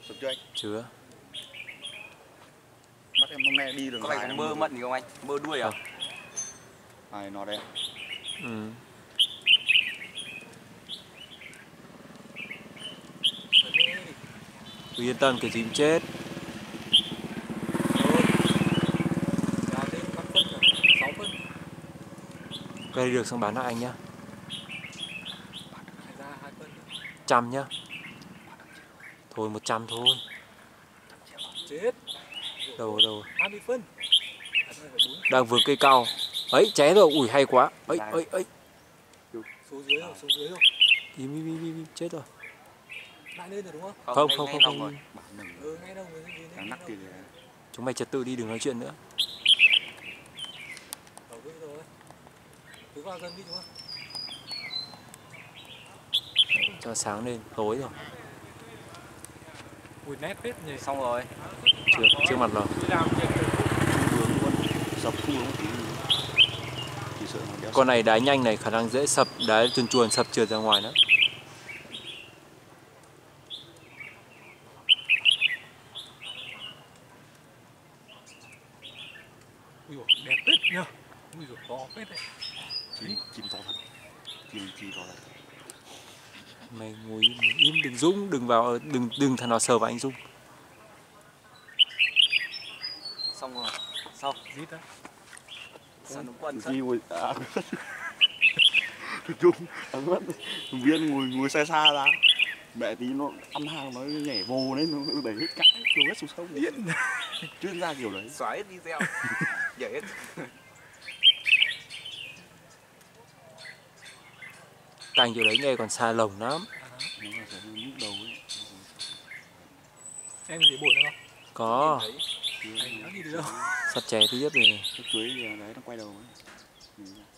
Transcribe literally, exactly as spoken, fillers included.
Sập chưa anh? Chưa. Bắt em hôm nay đi đường có dài. phải có mơ mận gì không anh? Mơ đuôi à? Này nó đây. Ừ. Yên tâm cái gì cũng chết. Cây được xong bán lại anh nhá. Trăm nhá. Thôi một trăm thôi. Chết. Đâu đâu. hai mươi phân. Đang vướng cây cao. Ấy cháy rồi, ui hay quá. Ấy ấy ấy. Xuống dưới rồi, xuống dưới rồi. Im im im im chết rồi. Lại lên rồi đúng không? Không không không không. Rồi. Ừ, ngay đâu người gì Đang nắc thì Chúng mày trật tự đi, đừng nói chuyện nữa. Ở vững rồi. Cứ vào gần đi đúng không? Cho sáng lên, tối rồi. Ui nét phết nhỉ. Xong rồi. Chưa, trước mặt rồi. hướng luôn. Sập khu một tí. Chỉ sợ nó đéo. Con này đá nhanh này khả năng dễ sập, đá chuồn chuồn sập trượt ra ngoài nữa. Ui dồi, đẹp phết nhờ. Ui dồi, to phết đấy. Chim, chim to thật. Chim chi to thật. Mày ngồi im, mày im đừng Dũng, đừng vào, đừng đừng thằng nào sờ vào anh Dũng. Xong rồi. Xong. Rít á. Sao nó quần Chi ngồi à. Trung, ăn mất. Viên ngồi ngồi xa xa ra. Mẹ tí nó ăn hàng nó nhảy vô đấy, nó đẩy hết cả đồ hết xuống sông. Điện. Chuyên gia kiểu đấy. xóa hết video. Nhảy hết. Cành kiểu đấy nghe còn xa lồng lắm. Nó là cái lúc đầu ấy. Em thấy bổi đâu không? Có. Anh nó đi được đâu. Sắp cháy tiếp rồi. Cái chuối đấy nó quay đầu ấy.